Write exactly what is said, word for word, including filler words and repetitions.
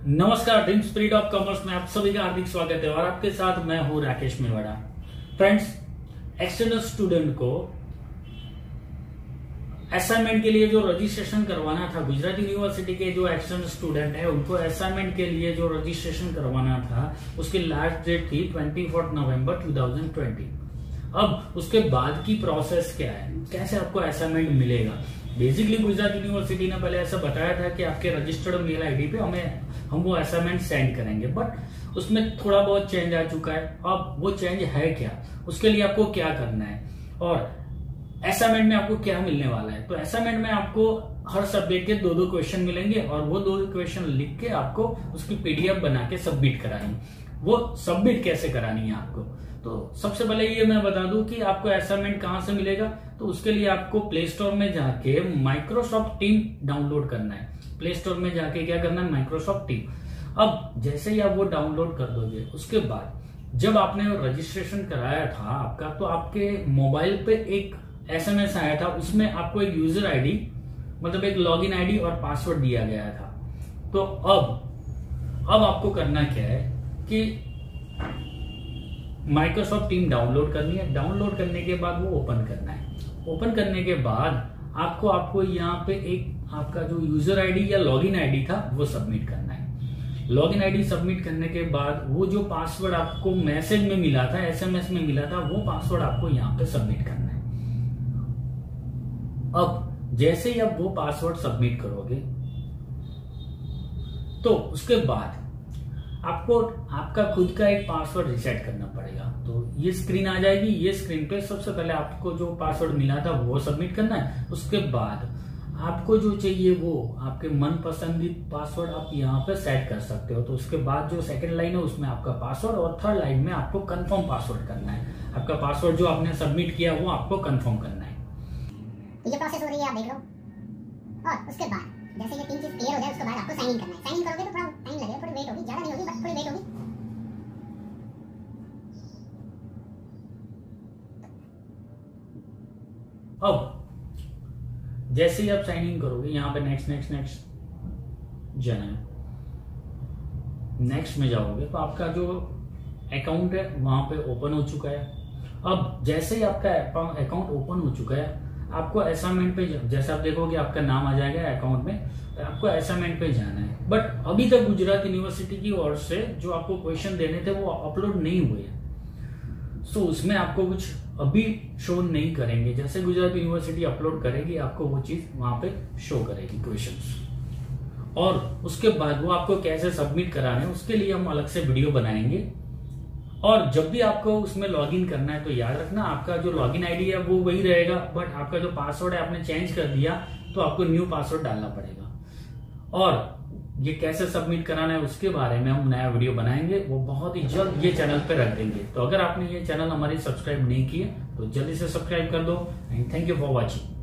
नमस्कार, dream spirit of commerce में आप सभी का हार्दिक स्वागत है और आपके साथ मैं हूं Rakesh Mewada. Friends, external student को असाइनमेंट के लिए जो रजिस्ट्रेशन करवाना था, गुजरात यूनिवर्सिटी के जो एक्सटर्नल स्टूडेंट है उनको असाइनमेंट के लिए जो रजिस्ट्रेशन करवाना था उसकी लास्ट डेट थी twenty fourth November two thousand twenty. अब उसके बाद की प्रोसेस क्या है, कैसे आपको असाइनमेंट मिलेगा। बेसिकली गुजरात यूनिवर्सिटी ने पहले ऐसा बताया था कि आपके रजिस्टर्ड मेल आईडी पे हमें हम वो असाइनमेंट सेंड करेंगे, बट उसमें थोड़ा बहुत चेंज आ चुका है। अब वो चेंज है क्या, उसके लिए आपको क्या करना है और असाइनमेंट में आपको क्या मिलने वाला है। तो असाइनमेंट में आपको हर सब्जेक्ट के दो दो क्वेश्चन मिलेंगे और वो दो क्वेश्चन लिख के आपको उसकी पीडीएफ बना के सबमिट करानी। वो सबमिट कैसे करानी है आपको, तो सबसे पहले ये मैं बता दूं कि आपको असाइनमेंट कहां से मिलेगा। तो उसके लिए आपको प्ले स्टोर में जाके माइक्रोसॉफ्ट टीम डाउनलोड करना है। प्ले स्टोर में जाके क्या करना है, माइक्रोसॉफ्ट टीम। अब जैसे ही आप वो डाउनलोड कर दोगे, उसके बाद जब आपने रजिस्ट्रेशन कराया था आपका, तो आपके मोबाइल पे एक एसएमएस आया था, उसमें आपको एक यूजर आईडी मतलब एक लॉगिन आईडी और पासवर्ड दिया गया था। तो अब अब आपको करना क्या है कि माइक्रोसॉफ्ट टीम डाउनलोड करनी है। डाउनलोड करने के बाद वो ओपन करना है। ओपन करने के बाद आपको आपको यहाँ पे एक आपका जो यूजर आईडी या लॉगिन आईडी था वो सबमिट करना है। लॉगिन आईडी सबमिट करने के बाद वो जो पासवर्ड आपको मैसेज में मिला था, एसएमएस में मिला था, वो पासवर्ड आपको यहाँ पे सबमिट करना है। अब जैसे ही आप वो पासवर्ड सबमिट करोगे तो उसके बाद आपको आपका खुद का एक पासवर्ड रिसेट करना पड़ेगा। तो ये स्क्रीन आ जाएगी। ये स्क्रीन पे सबसे पहले आपको जो पासवर्ड मिला था वो सबमिट करना है। उसके बाद आपको जो चाहिए वो आपके मन पसंदीद पासवर्ड आप यहाँ पे सेट कर सकते हो। तो उसके बाद जो सेकंड लाइन है उसमें आपका पासवर्ड और थर्ड लाइन में आपको कंफर्म पासवर्ड करना है। आपका पासवर्ड जो आपने सबमिट किया वो आपको कंफर्म करना है। तो ये प्रोसेस हो रही है, आप देख लो। और उसके बाद जैसे ये तीन चीज क्लियर हो जाए उसके बाद आपको साइन इन करना है। साइन इन करोगे तो थोड़ा टाइम लगेगा, थोड़ी वेट होगी, ज्यादा नहीं होगी बट थोड़ी वेट होगी। अब जैसे ही आप साइन इन करोगे यहाँ पे नेक्स्ट नेक्स्ट नेक्स्ट जाना है। नेक्स्ट में जाओगे तो आपका जो अकाउंट है वहां पे ओपन हो चुका है। अब जैसे ही आपका अकाउंट ओपन हो चुका है, आपको असाइनमेंट पे जैसे आप देखोगे आपका नाम आ जाएगा अकाउंट में, आपको असाइनमेंट पे जाना है। बट अभी तक गुजरात यूनिवर्सिटी की ओर से जो आपको क्वेश्चन देने थे वो अपलोड नहीं हुए हैं। सो उसमें आपको कुछ अभी शो नहीं करेंगे। जैसे गुजरात यूनिवर्सिटी अपलोड करेगी आपको वो चीज वहां पे शो करेगी क्वेश्चंस। और उसके बाद वो आपको कैसे सबमिट कराने उसके लिए हम अलग से वीडियो बनाएंगे। और जब भी आपको उसमें लॉगिन करना है तो याद रखना आपका जो लॉगिन आईडी है वो वही रहेगा, बट आपका जो पासवर्ड है आपने चेंज कर दिया तो आपको न्यू पासवर्ड डालना पड़ेगा। और ये कैसे सबमिट कराना है उसके बारे में हम नया वीडियो बनाएंगे, वो बहुत ही जल्द ये चैनल पे रख देंगे। तो अगर आपने ये चैनल हमारी सब्सक्राइब नहीं किए तो जल्दी से सब्सक्राइब कर दो। And thank you for watching.